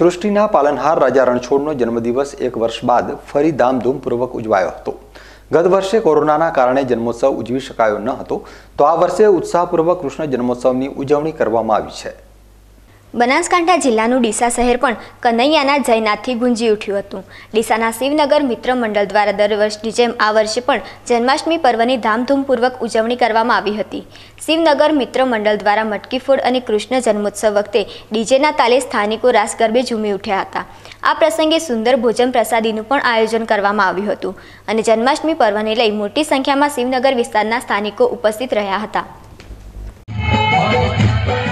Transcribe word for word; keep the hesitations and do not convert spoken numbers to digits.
સૃષ્ટિના પાલનહાર રાજા રણછોડનો જન્મદિવસ એક વર્ષ બાદ ફરી ધામધૂમપૂર્વક ઉજવાયો હતો। ગત વર્ષે કોરોનાના કારણે જન્મોત્સવ ઉજવી શકાયો ન હતો, તો આ વર્ષે ઉત્સાહપૂર્વક કૃષ્ણ જન્મોત્સવની ઉજવણી કરવામાં આવી છે। બનાસકાંઠા જિલ્લાનું ડીસા શહેર પણ કનૈયાના જયનાથથી ગુંજી ઉઠ્યું હતું। ડીસાના શિવનગર મિત્ર મંડળ દ્વારા દર વર્ષની જેમ આ વર્ષે પણ જન્માષ્ટમી પર્વની ધામધૂમપૂર્વક ઉજવણી કરવામાં આવી હતી। શિવનગર મિત્ર મંડળ દ્વારા મટકી ફોડ અને કૃષ્ણ જન્મોત્સવ વખતે ડીજેના તાલે સ્થાનિકો રાસ ગરબે ઝૂમી ઉઠ્યા હતા। આ પ્રસંગે સુંદર ભોજન પ્રસાદીનું પણ આયોજન કરવામાં આવ્યું હતું અને જન્માષ્ટમી પર્વને લઈ મોટી સંખ્યામાં શિવનગર વિસ્તારના સ્થાનિકો ઉપસ્થિત રહ્યા હતા।